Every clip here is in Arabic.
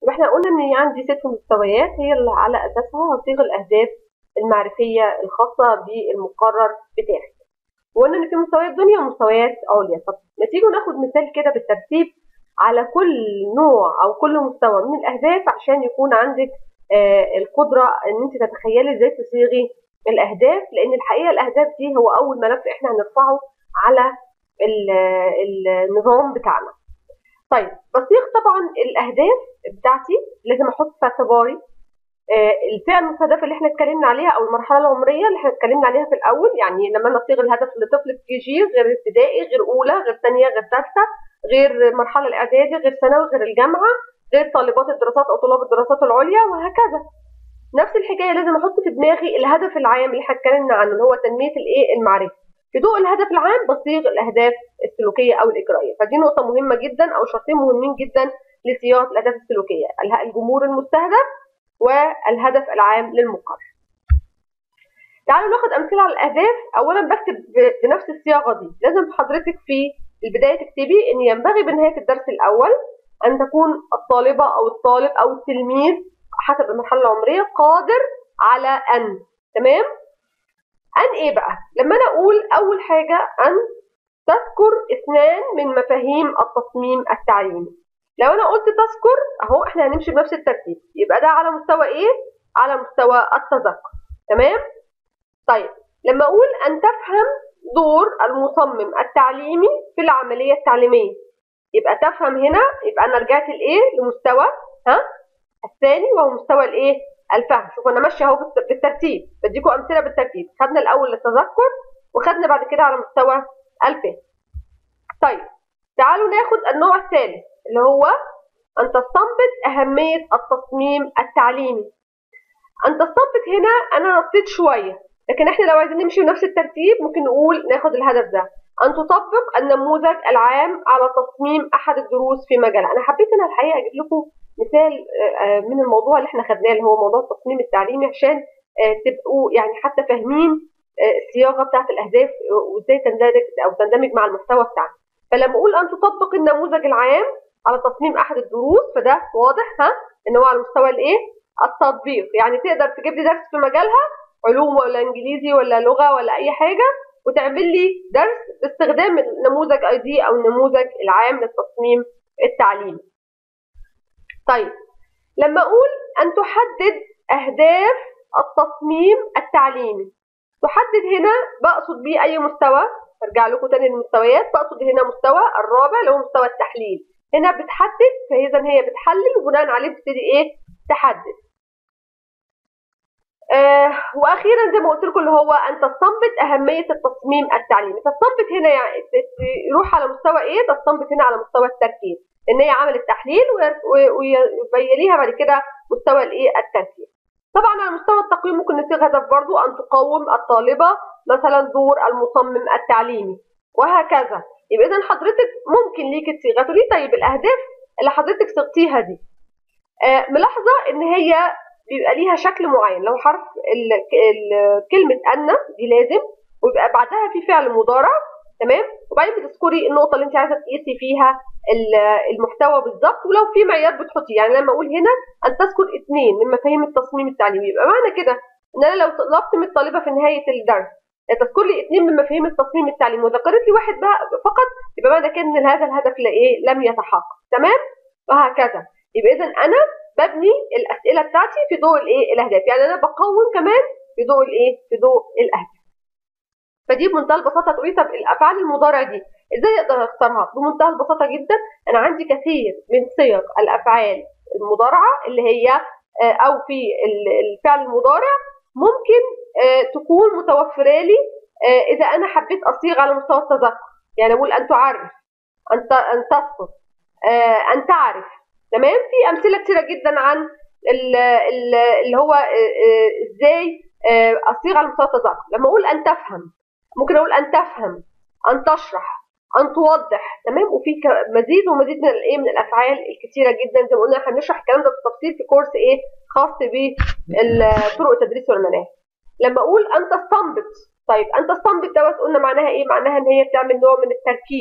واحنا قلنا ان عندي 6 مستويات هي اللي على اساسها هصيغ الاهداف المعرفيه الخاصه بالمقرر بتاعي. وقلنا ان في مستويات دنيا ومستويات عليا. طب ما تيجوا ناخد مثال كده بالترتيب على كل نوع او كل مستوى من الاهداف عشان يكون عندك القدره ان انت تتخيلي ازاي تصيغي الاهداف، لان الحقيقه الاهداف دي هو اول ملف احنا هنرفعه على النظام بتاعنا. طيب بصيغ طبعا الاهداف بتاعتي لازم احط في اعتباري الفئه المستهدفه اللي احنا اتكلمنا عليها او المرحله العمريه اللي احنا اتكلمنا عليها في الاول. يعني لما انا اصيغ الهدف لطفل في كي جي غير ابتدائي غير اولى غير ثانيه غير ثالثه غير المرحله الاعدادي غير ثانوي غير الجامعه غير طالبات الدراسات او طلاب الدراسات العليا وهكذا. نفس الحكايه لازم احط في دماغي الهدف العام اللي احنا اتكلمنا عنه اللي هو تنميه المعرفه. في ضوء الهدف العام بصيغ الاهداف السلوكيه او الاجرائيه. فدي نقطه مهمه جدا او شرطين مهمين جدا لصياغه الاهداف السلوكيه، الجمهور المستهدف والهدف العام للمقرر. تعالوا ناخد امثله على الاهداف. اولا بكتب بنفس الصياغه دي. لازم حضرتك في البدايه تكتبي ان ينبغي بنهايه الدرس الاول ان تكون الطالبه او الطالب او التلميذ حسب المرحله العمريه قادر على ان. تمام؟ ان ايه بقى؟ لما انا اقول اول حاجه ان تذكر 2 من مفاهيم التصميم التعليمي. لو انا قلت تذكر اهو احنا هنمشي بنفس الترتيب، يبقى ده على مستوى ايه؟ على مستوى التذكر. تمام؟ طيب لما اقول ان تفهم دور المصمم التعليمي في العمليه التعليميه، يبقى تفهم هنا يبقى انا رجعت لايه؟ لمستوى الثاني وهو مستوى الايه؟ الفهم. شوفوا انا ماشيه اهو بالترتيب، بديكم امثله بالترتيب. خدنا الاول التذكر وخدنا بعد كده على مستوى الفهم. طيب تعالوا ناخد النوع الثالث اللي هو ان تستنبط اهميه التصميم التعليمي. ان تستنبط هنا انا نطيت شويه، لكن احنا لو عايزين نمشي بنفس الترتيب ممكن نقول ناخد الهدف ده ان تطبق النموذج العام على تصميم احد الدروس في مجالها. انا حبيت انا الحقيقه اجيب لكم مثال من الموضوع اللي احنا خدناه اللي هو موضوع التصميم التعليمي عشان تبقوا يعني حتى فاهمين الصياغه بتاعت الاهداف وازاي تندمج مع المحتوى بتاعنا. فلما اقول ان تطبق النموذج العام على تصميم احد الدروس فده واضح ان هو على مستوى الايه؟ التطبيق. يعني تقدر تجيب لي درس في مجالها علوم ولا انجليزي ولا لغه ولا اي حاجه وتعمل لي درس باستخدام النموذج ID او النموذج العام للتصميم التعليمي. طيب لما اقول ان تحدد اهداف التصميم التعليمي، تحدد هنا بقصد بيه اي مستوى. ارجع لكم تاني للمستويات، بقصد هنا مستوى الرابع اللي هو مستوى التحليل. هنا بتحدد فاذا هي بتحلل وبناء عليه بتبتدي ايه؟ تحدد. واخيرا زي ما قلت لكم اللي هو ان تستنبط اهميه التصميم التعليمي. تستنبط هنا يعني يروح على مستوى ايه؟ تستنبط هنا على مستوى التركيز، ان هي عملت تحليل ويبين بعد كده مستوى الايه؟ التركيز. طبعا على مستوى التقويم ممكن نصيغ هدف برضو ان تقوم الطالبه مثلا دور المصمم التعليمي وهكذا. يبقى اذا حضرتك ممكن ليكي تصيغها. تقولي طيب الاهداف اللي حضرتك صيغتيها دي ملاحظه ان هي بيبقى ليها شكل معين. لو حرف كلمه ان دي لازم ويبقى بعدها في فعل مضارع. تمام؟ وبعدين بتذكري النقطه اللي انت عايزه تقيسي فيها المحتوى بالظبط، ولو في معيار بتحطيه. يعني لما اقول هنا ان تذكر 2 من مفاهيم التصميم التعليمي يبقى معنى كده ان انا لو طلبت من الطالبه في نهايه الدرس تذكر لي 2 من مفاهيم التصميم التعليمي وذكرت لي واحد بقى فقط يبقى معنى كده ان هذا الهدف لم يتحقق. تمام؟ وهكذا. يبقى اذا انا ببني الاسئله بتاعتي في ضوء الايه؟ الاهداف. يعني انا بقوم كمان في ضوء الايه؟ في ضوء الاهداف. فدي بمنتهى البساطه. تقولي طب الافعال المضارع دي ازاي اقدر اختارها؟ بمنتهى البساطه جدا. انا عندي كثير من صيغ الافعال المضارعه اللي هي او في الفعل المضارع ممكن تكون متوفره لي اذا انا حبيت اصيغ على مستوى التذكر. يعني اقول ان تعرف، ان تذكر، ان تعرف. تمام؟ في امثله كثيره جدا عن اللي هو ازاي اصيغ على مستوى التذكر. لما اقول ان تفهم ممكن اقول ان تفهم، ان تشرح، ان توضح. تمام؟ وفي مزيد ومزيد من الايه؟ من الافعال الكثيره جدا. زي ما قلنا احنا هنشرح الكلام ده بالتفصيل في كورس ايه؟ خاص بطرق التدريس والمناهج. لما اقول ان تستنبط، طيب ان تستنبط دوت قلنا معناها ايه؟ معناها ان هي بتعمل نوع من التركيز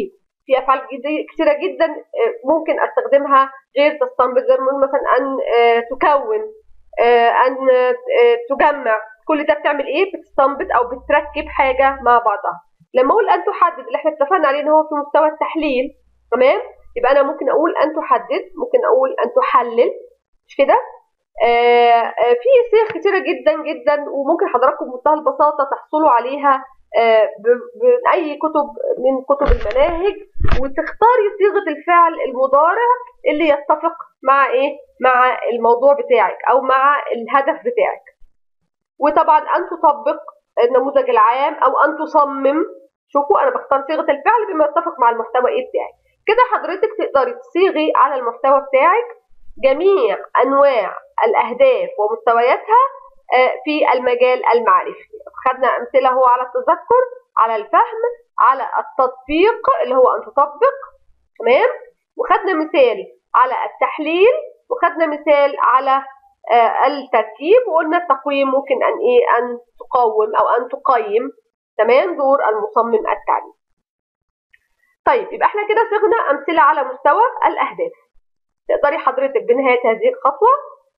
في افعال كتيره جدا ممكن استخدمها غير تستنبط، زي ما مثلا ان تكون، ان تجمع. كل ده بتعمل ايه؟ بتستنبط او بتركب حاجه مع بعضها. لما اقول ان تحدد اللي احنا اتفقنا عليه ان هو في مستوى التحليل، تمام، يبقى انا ممكن اقول ان تحدد، ممكن اقول ان تحلل، مش كده؟ في صيغ كتيره جدا جدا، وممكن حضراتكم بمنتهى البساطه تحصلوا عليها بأي كتب من كتب المناهج، وتختاري صيغة الفعل المضارع اللي يتفق مع ايه؟ مع الموضوع بتاعك او مع الهدف بتاعك. وطبعا ان تطبق النموذج العام او ان تصمم. شوفوا انا بختار صيغة الفعل بما يتفق مع المحتوى ايه بتاعي. كده حضرتك تقدري تصيغي على المحتوى بتاعك جميع انواع الاهداف ومستوياتها في المجال المعرفي. خدنا امثله هو على التذكر، على الفهم، على التطبيق اللي هو ان تطبق، تمام، وخدنا مثال على التحليل، وخدنا مثال على التركيب، وقلنا التقويم ممكن ان ايه؟ ان تقوم او ان تقيم، تمام، دور المصمم التعليمي. طيب يبقى احنا كده صغنا امثله على مستوى الاهداف. تقدري حضرتك بنهايه هذه الخطوه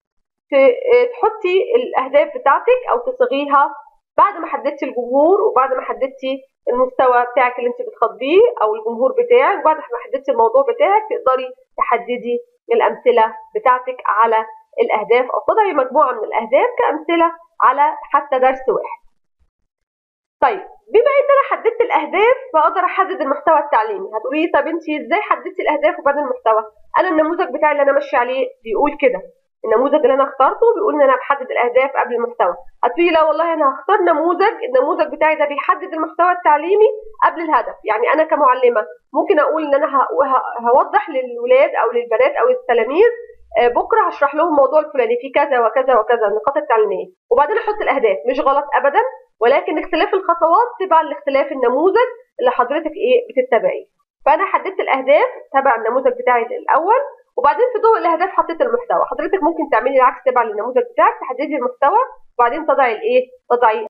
تحطي الاهداف بتاعتك او تصيغيها بعد ما حددتي الجمهور، وبعد ما حددتي المستوى بتاعك اللي انت بتخاطبيه او الجمهور بتاعك، وبعد ما حددتي الموضوع بتاعك تقدري تحددي الامثله بتاعتك على الاهداف، او تضعي مجموعه من الاهداف كامثله على حتى درس واحد. طيب بما ان انا حددت الاهداف فاقدر احدد المحتوى التعليمي. هتقولي طب انت ازاي حددتي الاهداف وبعدين المحتوى؟ انا النموذج بتاعي اللي انا ماشيه عليه بيقول كده، النموذج اللي انا اخترته بيقول ان انا بحدد الاهداف قبل المحتوى. هتقولي لا والله انا هختار النموذج بتاعي ده بيحدد المحتوى التعليمي قبل الهدف. يعني انا كمعلمه ممكن اقول ان انا هوضح للولاد او للبنات او التلاميذ بكره هشرح لهم الموضوع الفلاني في كذا وكذا وكذا النقاط التعليميه، وبعدين احط الاهداف. مش غلط ابدا، ولكن اختلاف الخطوات تبع لاختلاف النموذج اللي حضرتك ايه بتتبعيه. فانا حددت الاهداف تبع النموذج بتاعي الاول، وبعدين في ضوء الاهداف حطيت المحتوى. حضرتك ممكن تعملي العكس، تبع للنموذج بتاعك تحددي المحتوى وبعدين تضعي الايه؟ تضعي